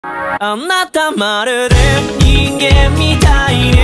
あなたまるで人間みたいね